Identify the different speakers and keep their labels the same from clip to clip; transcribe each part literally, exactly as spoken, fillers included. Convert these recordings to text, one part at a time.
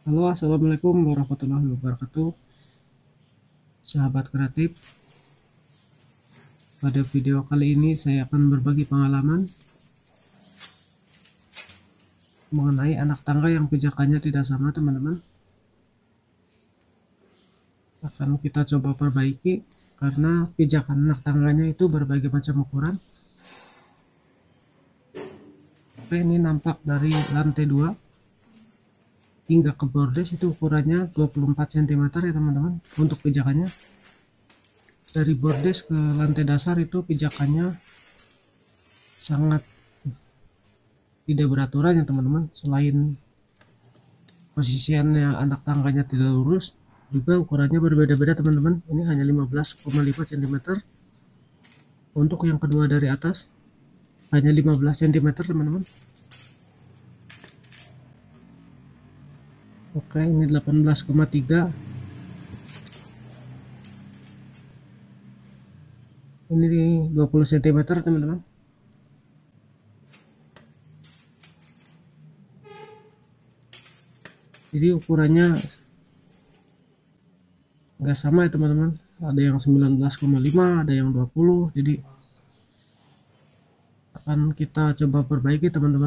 Speaker 1: Halo, assalamualaikum warahmatullahi wabarakatuh, sahabat kreatif. Pada video kali ini saya akan berbagi pengalaman mengenai anak tangga yang pijakannya tidak sama, teman-teman. Akan kita coba perbaiki karena pijakan anak tangganya itu berbagai macam ukuran. Oke, ini nampak dari lantai dua hingga ke bordes itu ukurannya dua puluh empat sentimeter ya teman-teman untuk pijakannya. Dari bordes ke lantai dasar itu pijakannya sangat tidak beraturan ya teman-teman. Selain posisinya anak tangganya tidak lurus, juga ukurannya berbeda-beda teman-teman. Ini hanya lima belas koma lima sentimeter. Untuk yang kedua dari atas hanya lima belas sentimeter teman-teman. Oke, ini delapan belas koma tiga. Ini dua puluh sentimeter teman-teman. Jadi ukurannya nggak sama ya teman-teman. Ada yang sembilan belas koma lima, ada yang dua puluh. Jadi akan kita coba perbaiki teman-teman,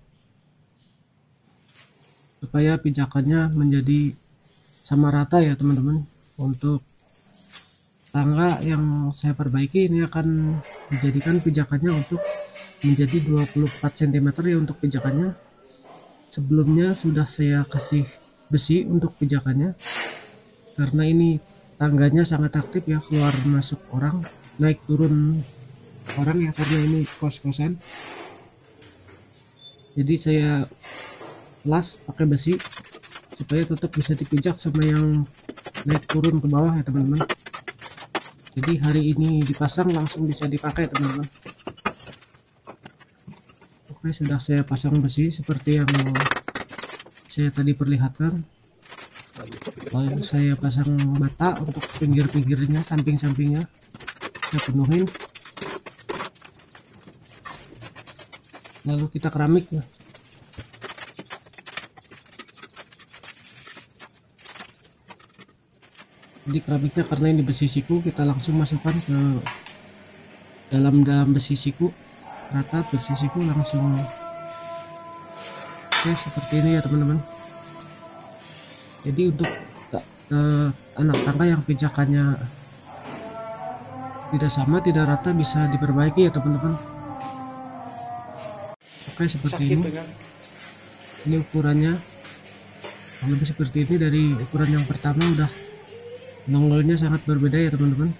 Speaker 1: supaya pijakannya menjadi sama rata ya teman-teman. Untuk tangga yang saya perbaiki ini akan dijadikan pijakannya untuk menjadi dua puluh empat sentimeter ya untuk pijakannya. Sebelumnya sudah saya kasih besi untuk pijakannya, karena ini tangganya sangat aktif ya, keluar masuk orang, naik turun orang ya, karena ini kos-kosan. Jadi saya las pakai besi supaya tetap bisa dipijak sama yang naik turun ke bawah ya teman-teman. Jadi hari ini dipasang langsung bisa dipakai teman-teman. Oke, sudah saya pasang besi seperti yang saya tadi perlihatkan. Lalu saya pasang bata untuk pinggir-pinggirnya, samping-sampingnya saya penuhin. Lalu kita keramik ya. Jadi keramiknya karena ini besi siku, kita langsung masukkan ke dalam dalam besi siku, rata besi siku langsung. Oke, seperti ini ya teman-teman. Jadi untuk uh, anak tangga yang pijakannya tidak sama, tidak rata, bisa diperbaiki ya teman-teman. Oke, seperti ini. Ini ukurannya lebih seperti ini. Dari ukuran yang pertama udah nongolnya sangat berbeda ya teman-teman.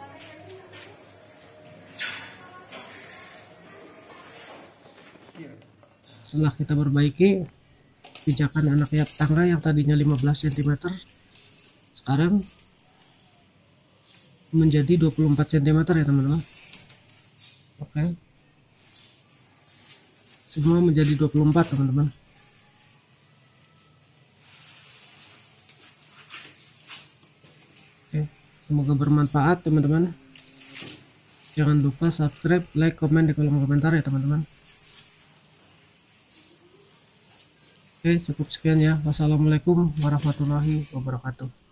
Speaker 1: Setelah kita perbaiki pijakan anak tangga yang tadinya lima belas sentimeter sekarang menjadi dua puluh empat sentimeter ya teman-teman. Oke, semua menjadi dua puluh empat teman-teman. Oke, semoga bermanfaat teman-teman. Jangan lupa subscribe, like, komen di kolom komentar ya teman-teman. Oke, cukup sekian ya. Wassalamualaikum warahmatullahi wabarakatuh.